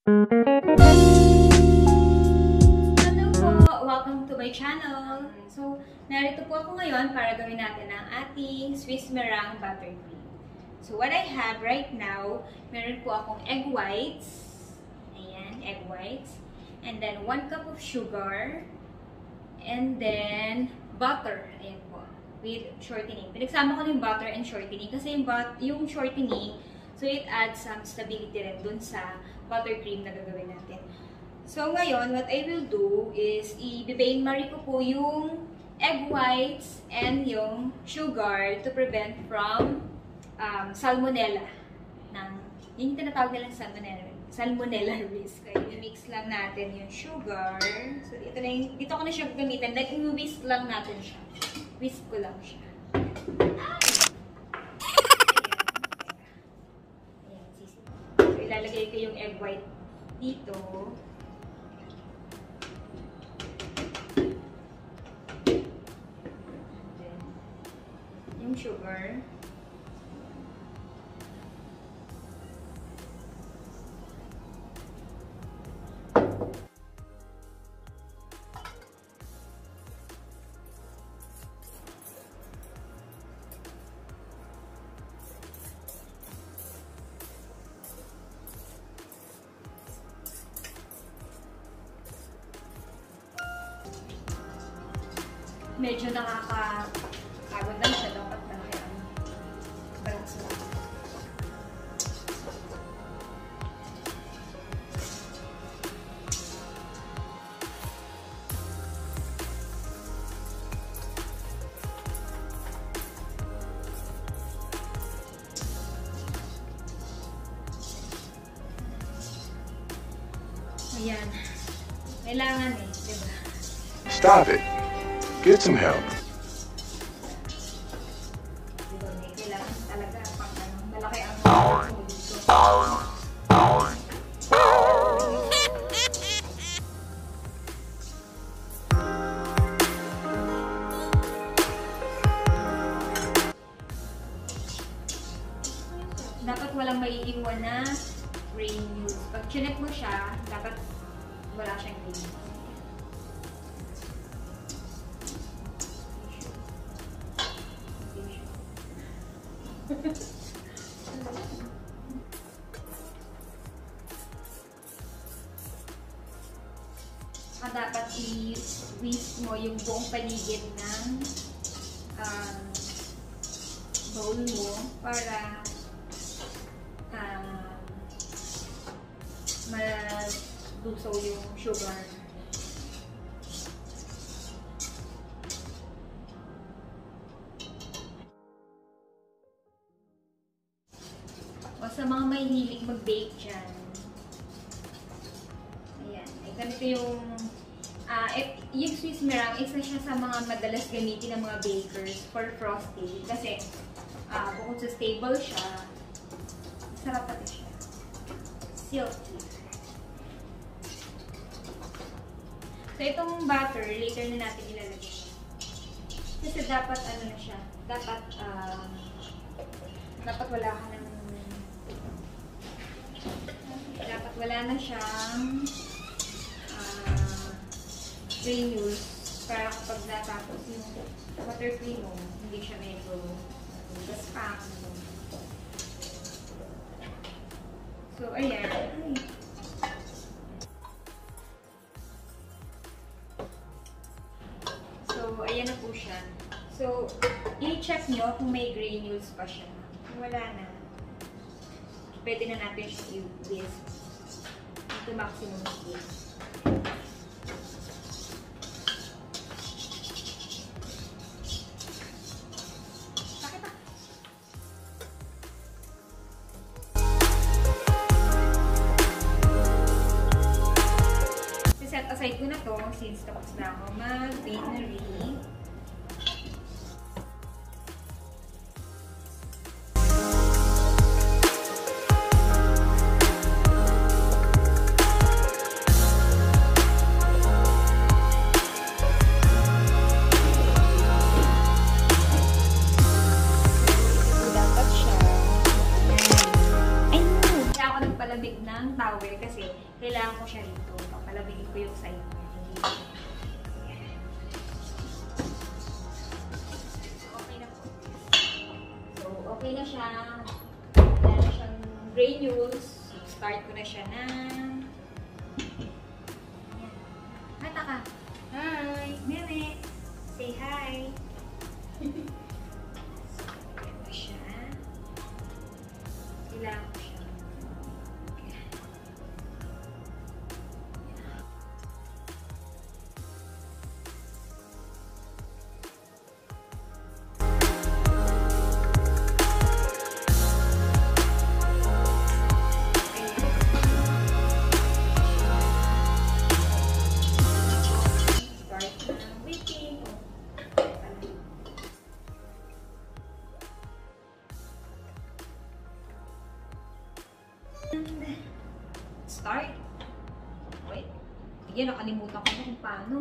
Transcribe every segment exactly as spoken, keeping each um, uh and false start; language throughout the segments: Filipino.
Hello po! Welcome to my channel! So, narito po ako ngayon para gawin natin ang ating Swiss Meringue Buttercream. So, what I have right now, meron po akong egg whites. Ayan, egg whites. And then, one cup of sugar. And then, butter. Ayan po. With shortening. Pinagsama ko yung butter and shortening. Kasi yung, but yung shortening, so it adds some stability rin dun sa buttercream na gagawin natin. So, ngayon, what I will do is, i-bain marie ko po yung egg whites and yung sugar to prevent from um, salmonella. Ng, yun yung tinatawag nilang salmonella. Salmonella risk. Okay, i-mix lang natin yung sugar. So, ito na yung, dito ko na siya gamitin. Like, i-whisk lang natin siya. Whisk ko lang siya. Ayan, sisi. So, ilalagay ko yung egg white dito. Then, yung sugar. Medyo nakakagod lang siya. Dapat malaki ang balance lang. Ayan. Kailangan eh, diba? Stop it. Get some help. Kailangan talaga pang ano, malaki ang dito. Dapat walang maiiwan na granules. Pag chinek mo siya, dapat wala siyang granules. Ah, dapat i-whisk mo yung buong paligid ng um, bowl mo para um, malusaw yung sugar. O sa mga may hilig mag-bake dyan. Ayan. Eh, ganito yung uh, eh, yung Swiss meringue, isa siya sa mga madalas gamitin ng mga bakers for frosting. Kasi uh, bukod sa stable siya, sarap pati siya. Silky. So itong butter, later na natin ilalagay. Kasi dapat ano na siya, dapat uh, dapat wala ka ng dapat wala na siyang uh, granules para kapag natapos yung buttercream mo, hindi siya medyo gaspak. So, ayan. Ay. So, ayan na po siya. So, i-check nyo kung may granules pa siya. Kung wala na, pwede na natin siya i-whisk to maximum speed. Set aside ko na to since tapos na ako mag-bakery. Palamig ng towel kasi kailangan ko siya rito. Papalabigin ko yung side niya. Okay na po. So, okay na siya. Wala na siyang granules. So, start ko na siya na. Ayan. Mata ka. Hi! Meme! Say hi! So, ayan na siya. Kailangan ko siya. Okay. Start. Wait. Sige, nakalimutan ko na kung paano.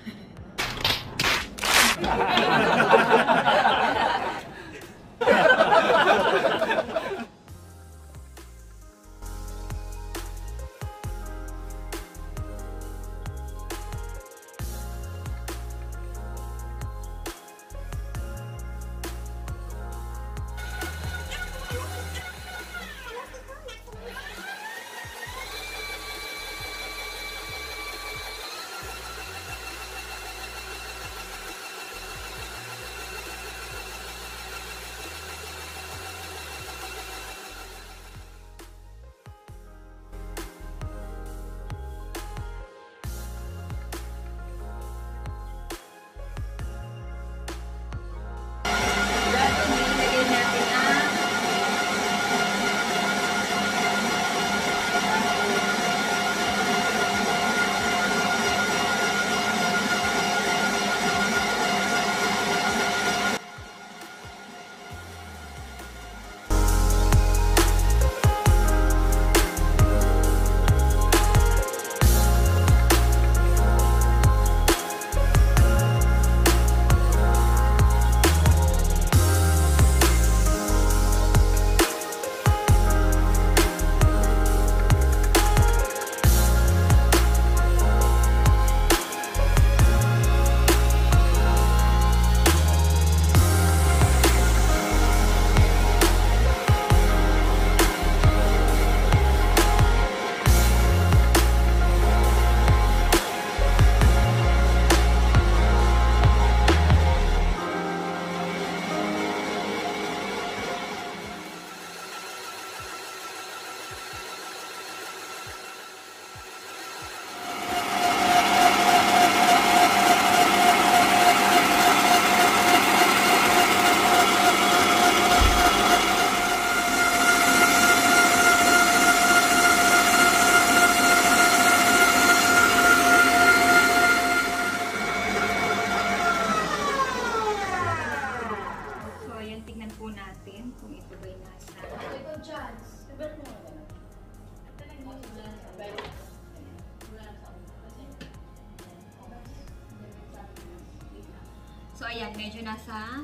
So, ayan, medyo nasa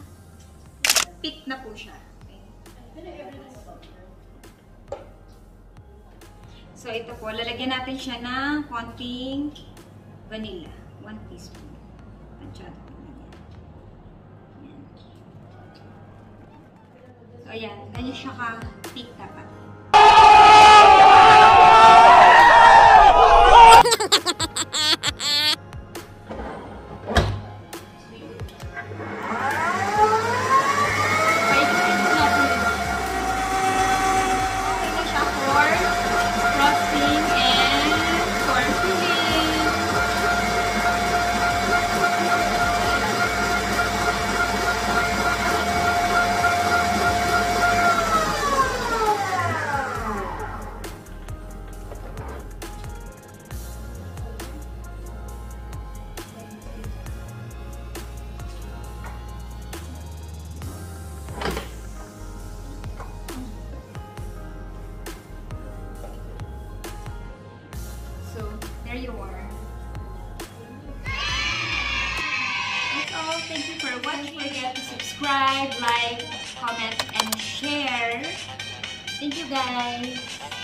peak na po siya. Okay. So, ito po, lalagyan natin siya ng konting vanilla. one teaspoon. Masyado po na yan. Ayan. So, ayan, ganyan siya ka-peak dapat. There you are. That's all. Thank you for watching. Don't forget to subscribe, like, comment, and share. Thank you guys.